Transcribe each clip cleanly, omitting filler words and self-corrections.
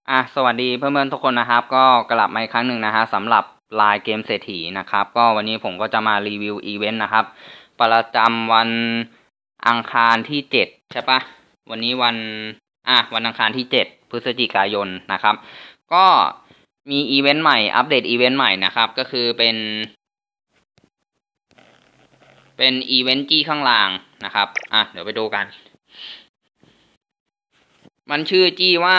สวัสดีเพื่อนๆทุกคนนะครับก็กลับมาอีกครั้งหนึ่งนะฮะสำหรับไลน์เกมเศรษฐีนะครับก็วันนี้ผมก็จะมารีวิวอีเวนต์นะครับประจำวันอังคารที่7ใช่ปะวันนี้วันอังคารที่7พฤศจิกายนนะครับก็มีอีเวนต์ใหม่อัปเดตอีเวนต์ใหม่นะครับก็คือเป็นอีเวนต์จี้ข้างล่างนะครับเดี๋ยวไปดูกันมันชื่อจี้ว่า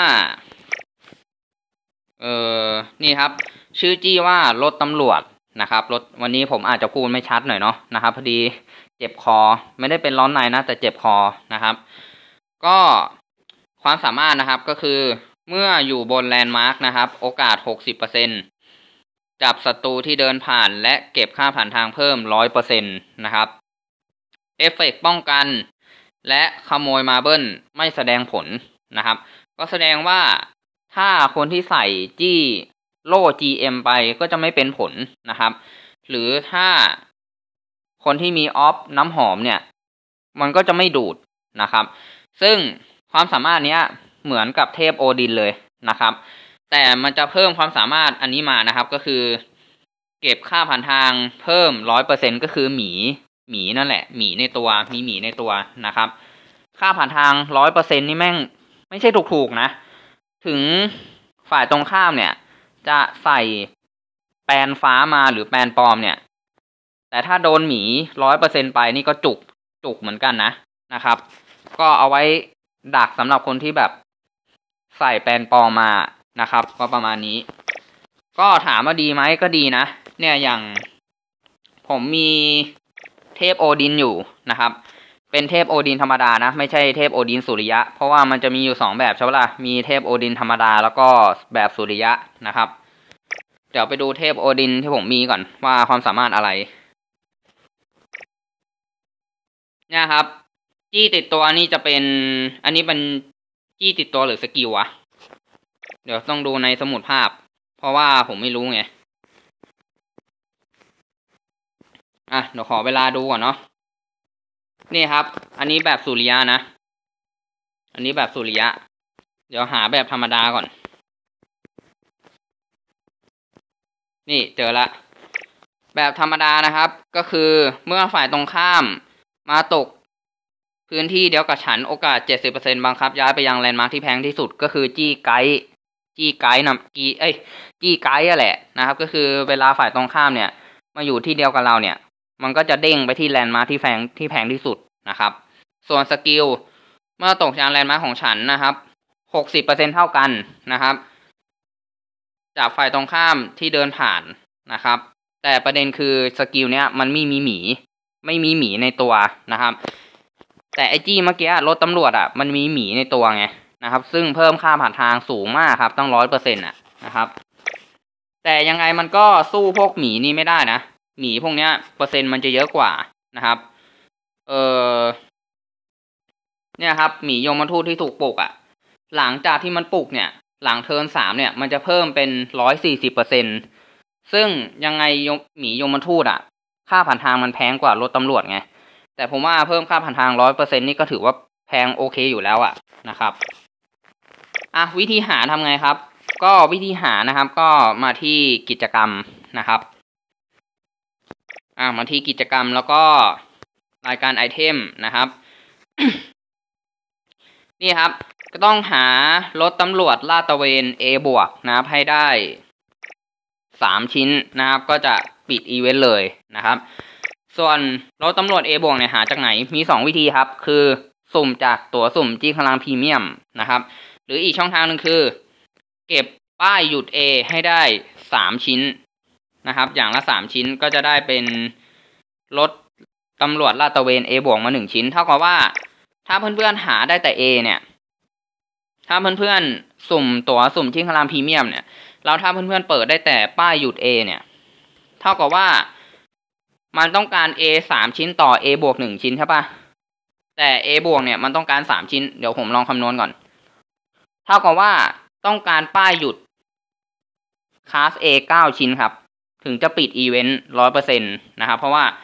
นี่ครับชื่อจี้ว่ารถตำรวจนะครับวันนี้ผมอาจจะพูดไม่ชัดหน่อยเนาะนะครับพอดีเจ็บคอไม่ได้เป็นร้อนในนะแต่เจ็บคอนะครับก็ความสามารถนะครับก็คือเมื่ออยู่บนแลนด์มาร์กนะครับโอกาส 60%จับศัตรูที่เดินผ่านและเก็บค่าผ่านทางเพิ่ม 100% นะครับเอฟเฟกต์ป้องกันและขโมยมาร์เบิลไม่แสดงผลนะครับก็แสดงว่าถ้าคนที่ใส่จี้โล่ GM ไปก็จะไม่เป็นผลนะครับหรือถ้าคนที่มีออฟน้ำหอมเนี่ยมันก็จะไม่ดูดนะครับซึ่งความสามารถเนี้ยเหมือนกับเทพโอดินเลยนะครับแต่มันจะเพิ่มความสามารถอันนี้มานะครับก็คือเก็บค่าผ่านทางเพิ่ม 100% ก็คือหมีนั่นแหละหมีในตัวมีหมีในตัวนะครับค่าผ่านทาง 100% นี่แม่งไม่ใช่ถูกๆนะถึงฝ่ายตรงข้ามเนี่ยจะใส่แปลนฟ้ามาหรือแปลนปลอมเนี่ยแต่ถ้าโดนหมี 100% ไปนี่ก็จุกเหมือนกันนะครับก็เอาไว้ดักสำหรับคนที่แบบใส่แปลนปลอมมานะครับก็ประมาณนี้ก็ถามว่าดีไหมก็ดีนะเนี่ยอย่างผมมีเทพโอดินอยู่นะครับเป็นเทพโอดินธรรมดานะไม่ใช่เทพโอดินสุริยะเพราะว่ามันจะมีอยู่2แบบใช่ไหมล่ะมีเทพโอดินธรรมดาแล้วก็แบบสุริยะนะครับเดี๋ยวไปดูเทพโอดินที่ผมมีก่อนว่าความสามารถอะไรเนี่ยครับจี้ติดตัวนี่จะเป็นอันนี้เป็นจี้ติดตัวหรือสกิลวะเดี๋ยวต้องดูในสมุดภาพเพราะว่าผมไม่รู้ไงเดี๋ยวขอเวลาดูก่อนเนาะนี่ครับอันนี้แบบสุริยะนะอันนี้แบบสุริยะเดี๋ยวหาแบบธรรมดาก่อนนี่เจอละแบบธรรมดานะครับก็คือเมื่อฝ่ายตรงข้ามมาตกพื้นที่เดียวกับฉันโอกาส 70% บังคับย้ายไปยังแลนด์มาร์คที่แพงที่สุดก็คือจี้ไกด์นะจี้ไกด์แหละนะครับก็คือเวลาฝ่ายตรงข้ามเนี่ยมาอยู่ที่เดียวกับเราเนี่ยมันก็จะเด้งไปที่แลนด์มาร์คที่แพงที่สุดนะครับส่วนสกิลเมื่อตกจากแลนด์มาร์คของฉันนะครับ 60% เท่ากันนะครับจากฝ่ายตรงข้ามที่เดินผ่านนะครับแต่ประเด็นคือสกิลเนี้ยมันไม่มีหมีในตัวนะครับแต่ไอจี้เมื่อกี้รถตำรวจมันมีหมีในตัวไงนะครับซึ่งเพิ่มค่าผ่านทางสูงมากครับตั้ง 100% นะครับแต่ยังไงมันก็สู้พวกหมีนี่ไม่ได้นะหมีพวกเนี้ยเปอร์เซ็นต์มันจะเยอะกว่านะครับเนี่ยครับหมียมทูตที่ถูกปลุกหลังจากที่มันปลุกเนี่ยหลังเทิร์น3เนี่ยมันจะเพิ่มเป็น 140%ซึ่งยังไงหมียมทูตค่าผ่านทางมันแพงกว่ารถตำรวจไงแต่ผมว่าเพิ่มค่าผ่านทาง 100% นี่ก็ถือว่าแพงโอเคอยู่แล้วนะครับวิธีหาทำไงครับก็วิธีหานะครับก็มาที่กิจกรรมนะครับมาที่กิจกรรมแล้วก็รายการไอเทมนะครับ นี่ครับก็ต้องหารถตำรวจลาดตระเวน A บวกนะครับให้ได้3ชิ้นนะครับก็จะปิดอีเวนต์เลยนะครับส่วนรถตำรวจ A บวกเนี่ยหาจากไหนมี2วิธีครับคือสุ่มจากตั๋วสุ่มจี้พลังพรีเมียมนะครับหรืออีกช่องทางหนึ่งคือเก็บป้ายหยุด A ให้ได้3ชิ้นนะครับอย่างละ3ชิ้นก็จะได้เป็นรถตำรวจลาดตระเวน A บวกมา1ชิ้นเท่ากับว่าถ้าเพื่อนๆหาได้แต่ A เนี่ยถ้าเพื่อนๆสุ่มตั๋วสุ่มชิงพลังพรีเมียมเนี่ยแล้วถ้าเพื่อนๆเปิดได้แต่ป้ายหยุด A เนี่ยเท่ากับว่ามันต้องการ A 3 ชิ้นต่อ A บวก1ชิ้นใช่ปะแต่ A บวกเนี่ยมันต้องการ3ชิ้นเดี๋ยวผมลองคำนวณก่อนเท่ากับว่าต้องการป้ายหยุดคลาส A 9 ชิ้นครับถึงจะปิดอีเวนต์ 100% นะครับเพราะว่า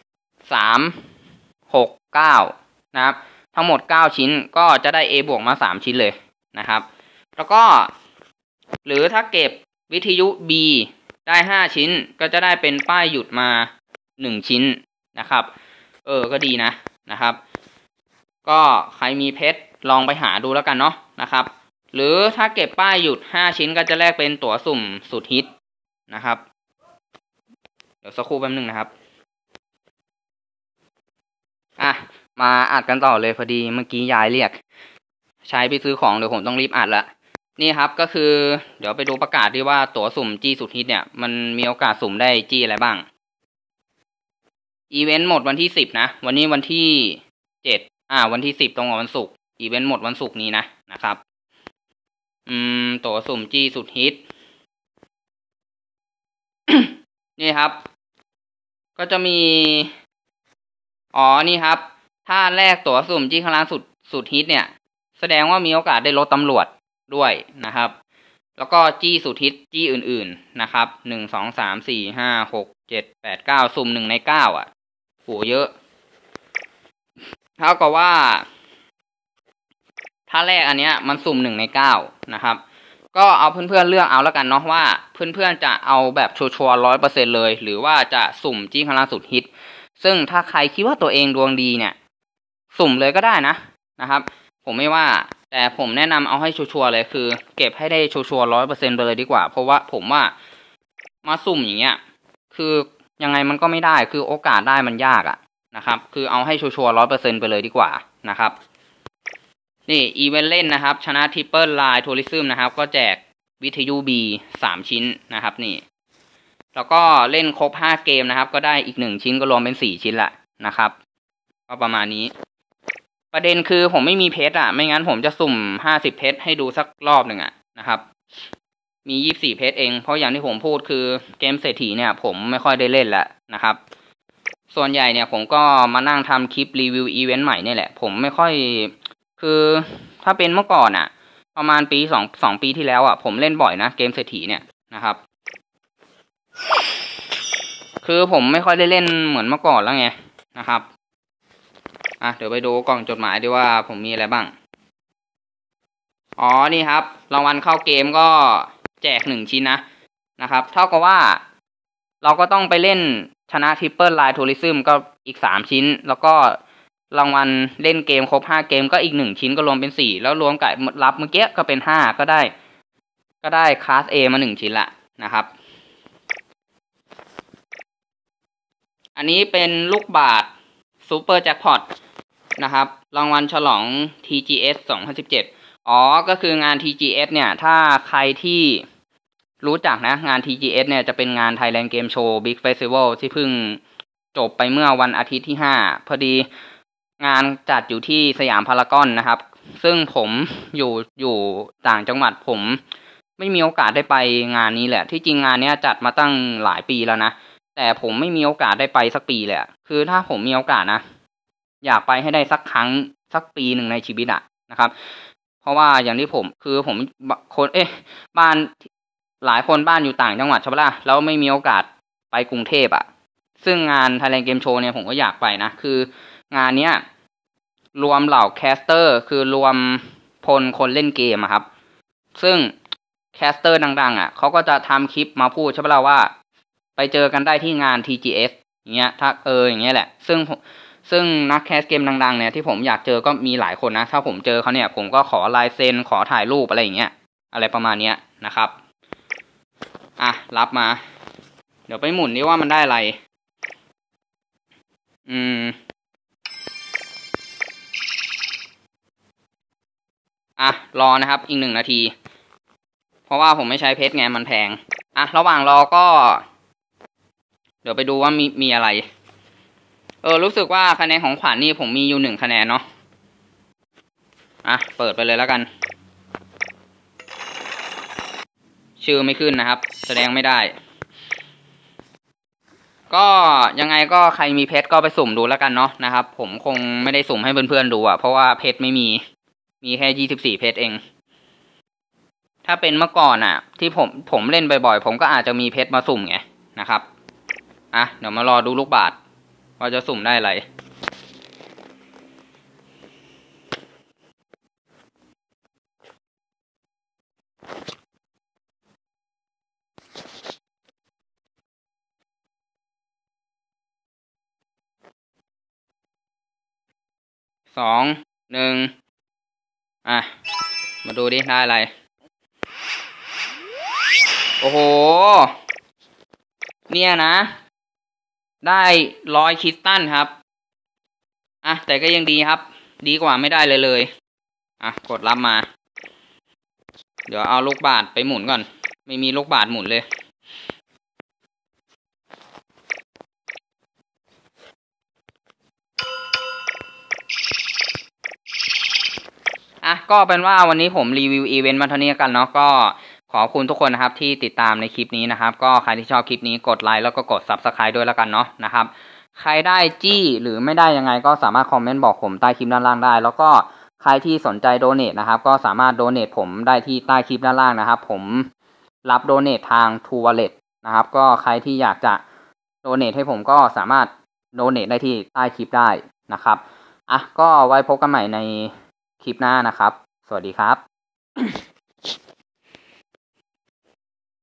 3 6 9นะครับทั้งหมด9ชิ้นก็จะได้ A บวกมา3ชิ้นเลยนะครับแล้วก็หรือถ้าเก็บวิทยุ B ได้5ชิ้นก็จะได้เป็นป้ายหยุดมา1ชิ้นนะครับก็ดีนะครับก็ใครมีเพชรลองไปหาดูแล้วกันเนาะนะครับหรือถ้าเก็บป้ายหยุด5ชิ้นก็จะแลกเป็นตั๋วสุ่มสุดฮิตนะครับเดี๋ยวสักครู่แป๊บนึงนะครับมาอัดกันต่อเลยพอดีเมื่อกี้ยายเรียกใช้ไปซื้อของเดี๋ยวผมต้องรีบอัดละนี่ครับก็คือเดี๋ยวไปดูประกาศดีว่าตั๋วสุ่มจี้สุดฮิตเนี่ยมันมีโอกาสสุ่มได้จี้อะไรบ้างอีเวนต์หมดวันที่10นะวันนี้วันที่7วันที่10ตรงกับวันศุกร์อีเวนต์หมดวันศุกร์นี้นะครับตั๋วสุ่มจี้สุดฮิต นี่ครับก็จะมีนี่ครับถ้าแลกตั๋วสุ่มจี้ข้างล่างสุดฮิตเนี่ยแสดงว่ามีโอกาสได้รถตำรวจด้วยนะครับแล้วก็จี้สุดฮิตจี้อื่นๆนะครับ1 2 3 4 5 6 7 8 9สุ่ม1 ใน 9โหเยอะเท่ากับว่าถ้าแรกอันเนี้ยมันสุ่ม1 ใน 9นะครับก็เอาเพื่อนๆเลือกเอาแล้วกันเนาะว่าเพื่อนๆจะเอาแบบชัวร์100%เลยหรือว่าจะสุ่มจี้ข้างล่างสุดฮิตซึ่งถ้าใครคิดว่าตัวเองดวงดีเนี่ยสุ่มเลยก็ได้นะครับผมไม่ว่าแต่ผมแนะนำเอาให้ชัวร์เลยคือเก็บให้ได้ชัวร์100%ไปเลยดีกว่าเพราะว่าผมว่ามาสุ่มอย่างเงี้ยคือยังไงมันก็ไม่ได้คือโอกาสได้มันยากนะครับคือเอาให้ชัวร์100%ไปเลยดีกว่านะครับนี่อีเวนต์เล่นนะครับชนะทริปเปิลไลน์ทัวริซึมนะครับก็แจกวิทยุ B 3 ชิ้นนะครับนี่แล้วก็เล่นครบ5 เกมนะครับก็ได้อีก1ชิ้นก็รวมเป็น4ชิ้นละนะครับก็ประมาณนี้ประเด็นคือผมไม่มีเพชรไม่งั้นผมจะสุ่ม50เพชรให้ดูสักรอบหนึ่งนะครับมี24เพชรเองเพราะอย่างที่ผมพูดคือเกมเศรษฐีเนี่ยผมไม่ค่อยได้เล่นแล้วนะครับส่วนใหญ่เนี่ยผมก็มานั่งทำคลิปรีวิวอีเวนต์ใหม่นี่แหละผมไม่ค่อยคือถ้าเป็นเมื่อก่อนประมาณปี2 ปีที่แล้วผมเล่นบ่อยนะเกมเศรษฐีเนี่ยนะครับคือผมไม่ค่อยได้เล่นเหมือนเมื่อก่อนแล้วไงนะครับเดี๋ยวไปดูกล่องจดหมายดีว่าผมมีอะไรบ้างนี่ครับรางวัลเข้าเกมก็แจก1 ชิ้นนะครับเท่ากับว่าเราก็ต้องไปเล่นชนะทริปเปิลไลน์ทัวริซึมก็อีก3 ชิ้นแล้วก็รางวัลเล่นเกมครบ5 เกมก็อีก1 ชิ้นก็รวมเป็น4แล้วรวมกับรับเมื่อกี้ก็เป็น5ก็ได้คลาส A มา1 ชิ้นละนะครับอันนี้เป็นลูกบาศก์ซูเปอร์แจ็คพอตนะครับรางวัลฉลอง TGS 2017ก็คืองาน TGS เนี่ยถ้าใครที่รู้จักงาน TGS เนี่ยจะเป็นงาน Thailand Game Show Big Festival ที่เพิ่งจบไปเมื่อวันอาทิตย์ที่5พอดีงานจัดอยู่ที่สยามพารากอนนะครับซึ่งผมอยู่ต่างจังหวัดผมไม่มีโอกาสได้ไปงานนี้แหละที่จริงงานนี้จัดมาตั้งหลายปีแล้วนะแต่ผมไม่มีโอกาสได้ไปสักปีเลยคือถ้าผมมีโอกาสอยากไปให้ได้สักครั้งสักปีหนึ่งในชีวิตนะครับเพราะว่าอย่างที่ผมบ้านหลายคนบ้านอยู่ต่างจังหวัดใช่ปะล่ะแล้วไม่มีโอกาสไปกรุงเทพซึ่งงาน Thailand Game Show เนี่ยผมก็อยากไปนะคืองานเนี้ยรวมเหล่าแคสเตอร์คือรวมคนเล่นเกมครับซึ่งแคสเตอร์ดังๆเขาก็จะทำคลิปมาพูดใช่ปะล่ะว่าไปเจอกันได้ที่งาน TGS อย่างเงี้ยถ้าอย่างเงี้ยแหละซึ่งนักแคสเกมดังๆเนี่ยที่ผมอยากเจอก็มีหลายคนนะถ้าผมเจอเขาเนี่ยผมก็ขอลายเซ็นขอถ่ายรูปอะไรอย่างเงี้ยอะไรประมาณเนี้ยนะครับรับมาเดี๋ยวไปหมุนดิว่ามันได้อะไรรอนะครับอีก1 นาทีเพราะว่าผมไม่ใช้เพชรไงมันแพงระหว่างรอก็เดี๋ยวไปดูว่ามีอะไรรู้สึกว่าคะแนนของขวัญนี่ผมมีอยู่1 คะแนนเนาะเปิดไปเลยแล้วกันชื่อไม่ขึ้นนะครับแสดงไม่ได้ก็ยังไงก็ใครมีเพชรก็ไปสุ่มดูแล้วกันเนาะนะครับผมคงไม่ได้สุ่มให้เพื่อนๆดูเพราะว่าเพชรไม่มีแค่24เพชรเองถ้าเป็นเมื่อก่อนที่ผมเล่นบ่อยๆผมก็อาจจะมีเพชรมาสุ่มไงนะครับเดี๋ยวมารอดูลูกบาศก์ว่าจะสุ่มได้อะไร 2 1อ่ะมาดูดิได้อะไรโอ้โหเนี่ยนะได้100 คริสตัลครับอ่ะแต่ก็ยังดีครับดีกว่าไม่ได้เลยอ่ะกดรับมาเดี๋ยวเอาลูกบาศก์ไปหมุนก่อนไม่มีลูกบาศก์หมุนเลยอ่ะก็เป็นว่าวันนี้ผมรีวิวอีเวนต์มาเท่านี้กันเนาะก็ขอบคุณทุกคนนะครับที่ติดตามในคลิปนี้นะครับก็ใครที่ชอบคลิปนี้กดไลค์แล้วก็กด Subscribe ด้วยแล้วกันเนาะนะครับใครได้จี้หรือไม่ได้ยังไงก็สามารถคอมเมนต์บอกผมใต้คลิปด้านล่างได้แล้วก็ใครที่สนใจโดเนทนะครับก็สามารถโดเนทผมได้ที่ใต้คลิปด้านล่างนะครับผมรับโดเนททาง True Wallet นะครับก็ใครที่อยากจะโดเนทให้ผมก็สามารถโดเนทได้ที่ใต้คลิปได้นะครับอ่ะก็ไว้พบกันใหม่ในคลิปหน้านะครับสวัสดีครับ